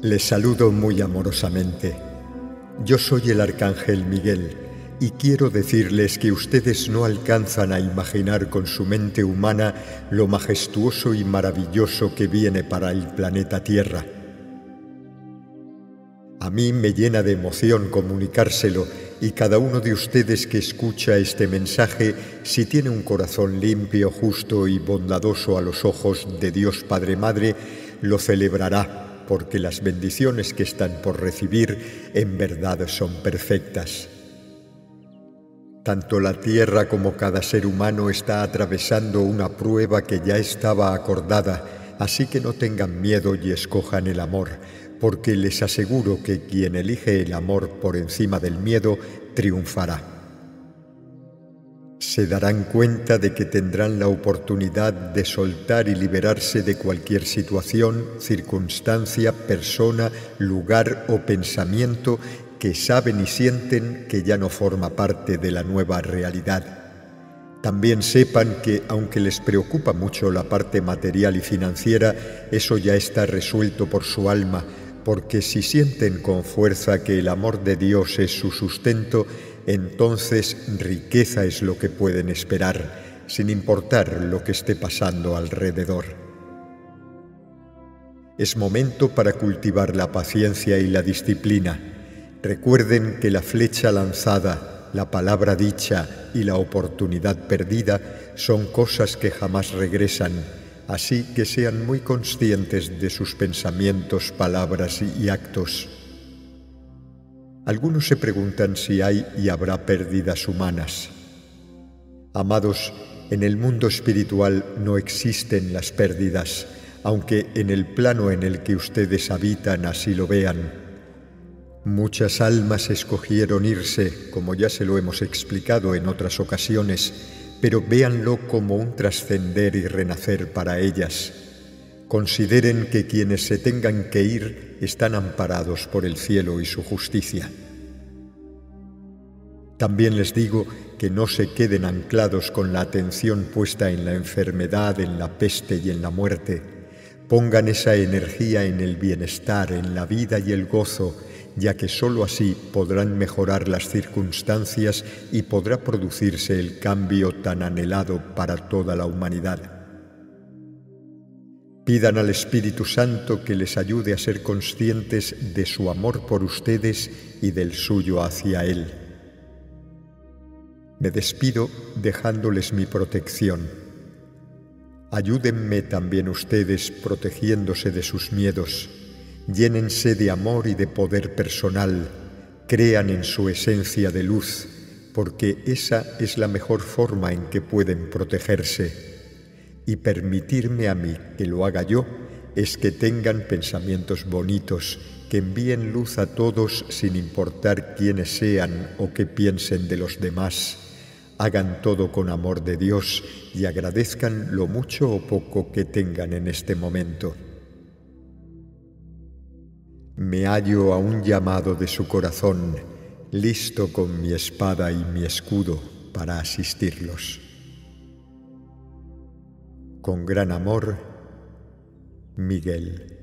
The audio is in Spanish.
Les saludo muy amorosamente. Yo soy el Arcángel Miguel y quiero decirles que ustedes no alcanzan a imaginar con su mente humana lo majestuoso y maravilloso que viene para el planeta Tierra. A mí me llena de emoción comunicárselo y cada uno de ustedes que escucha este mensaje, si tiene un corazón limpio, justo y bondadoso a los ojos de Dios Padre Madre, lo celebrará, porque las bendiciones que están por recibir en verdad son perfectas. Tanto la Tierra como cada ser humano está atravesando una prueba que ya estaba acordada, así que no tengan miedo y escojan el amor, porque les aseguro que quien elige el amor por encima del miedo triunfará. Se darán cuenta de que tendrán la oportunidad de soltar y liberarse de cualquier situación, circunstancia, persona, lugar o pensamiento que saben y sienten que ya no forma parte de la nueva realidad. También sepan que, aunque les preocupa mucho la parte material y financiera, eso ya está resuelto por su alma, porque si sienten con fuerza que el amor de Dios es su sustento, entonces riqueza es lo que pueden esperar, sin importar lo que esté pasando alrededor. Es momento para cultivar la paciencia y la disciplina. Recuerden que la flecha lanzada, la palabra dicha y la oportunidad perdida son cosas que jamás regresan, así que sean muy conscientes de sus pensamientos, palabras y actos. Algunos se preguntan si hay y habrá pérdidas humanas. Amados, en el mundo espiritual no existen las pérdidas, aunque en el plano en el que ustedes habitan así lo vean. Muchas almas escogieron irse, como ya se lo hemos explicado en otras ocasiones, pero véanlo como un trascender y renacer para ellas. Consideren que quienes se tengan que ir están amparados por el cielo y su justicia. También les digo que no se queden anclados con la atención puesta en la enfermedad, en la peste y en la muerte. Pongan esa energía en el bienestar, en la vida y el gozo, ya que sólo así podrán mejorar las circunstancias y podrá producirse el cambio tan anhelado para toda la humanidad. Pidan al Espíritu Santo que les ayude a ser conscientes de su amor por ustedes y del suyo hacia Él. Me despido dejándoles mi protección. Ayúdenme también ustedes protegiéndose de sus miedos. Llénense de amor y de poder personal. Crean en su esencia de luz, porque esa es la mejor forma en que pueden protegerse. Y permitirme a mí que lo haga yo es que tengan pensamientos bonitos, que envíen luz a todos sin importar quiénes sean o qué piensen de los demás. Hagan todo con amor de Dios y agradezcan lo mucho o poco que tengan en este momento. Me hallo a un llamado de su corazón, listo con mi espada y mi escudo para asistirlos. Con gran amor, Miguel.